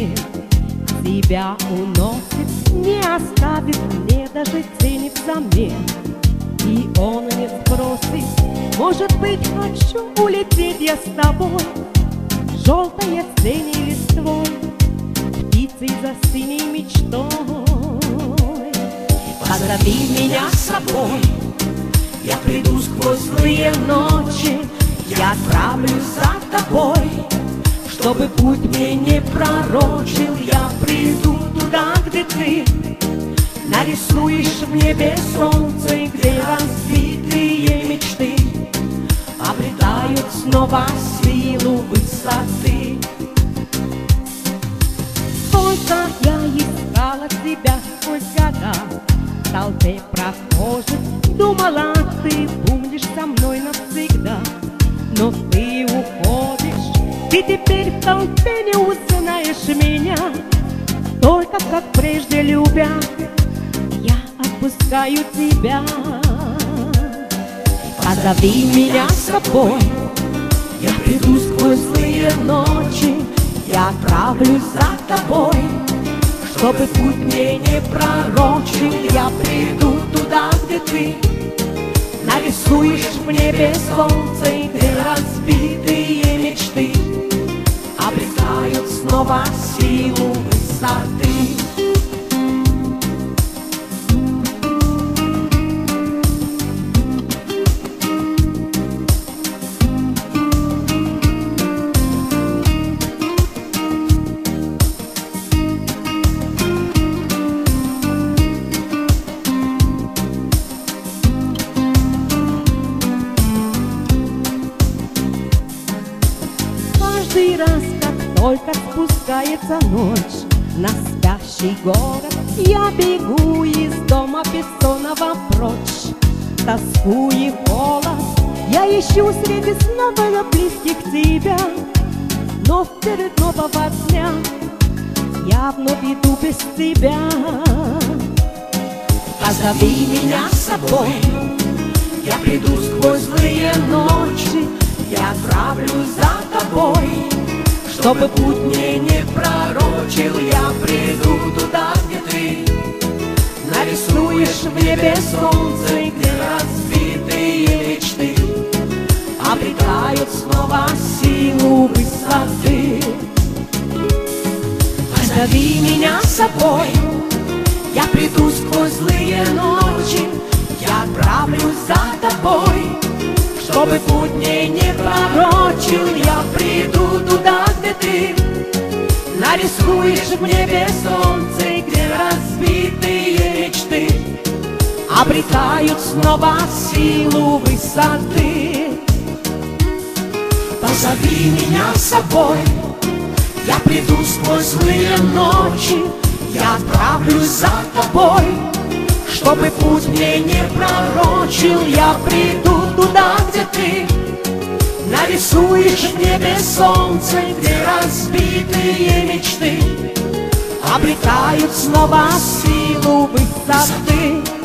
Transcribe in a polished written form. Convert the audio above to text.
мне. Тебя уносит, не оставит мне даже тени взамен. И он не спросит, может быть, хочу улететь я с тобой. Желтая синей листвой, птицей за синей мечтой. Позови меня с собой, я приду сквозь злые ночи, я отправлюсь за тобой. Чтобы путь мне не пророчил, я приду туда, где ты нарисуешь в небе солнце, где разбитые мечты обретают снова силу высоты. Сколько я искала тебя сквозь года, в толпе прохожих думала, ты будешь со мной навсегда. Но ты уходишь, ты теперь в толпе не узнаешь меня. Только как прежде любя, я отпускаю тебя. Позови меня с собой, я приду сквозь злые ночи, я отправлюсь за тобой. Чтобы путь мне не пророчил, я приду туда, где ты нарисуешь в небе солнце, где разбитые мечты обретают снова силу высоты. Каждый раз, как только спускается ночь на спящий город, я бегу из дома бессонного прочь. Тоску и холод я ищу среди снов близких тебя, но перед нового дня я вновь иду без тебя. Позови меня с собой, я приду сквозь злые ночи, я отправлюсь за тобой. Чтобы путь мне не пророчил, я приду туда, где ты нарисуешь в небе солнце, где разбитые мечты обретают снова силу высоты. Позови меня с собой, я приду сквозь злые ночи, я отправлюсь за тобой. Чтобы путь мне не пророчил, я приду туда, где ты нарисуешь в небе солнце, где разбитые мечты обретают снова силу высоты. Позови меня с собой, я приду сквозь злые ночи, я отправлюсь за тобой. Чтобы путь мне не пророчил, я приду туда, где ты нарисуешь в небе солнце, где разбитые мечты обретают снова силу высоты.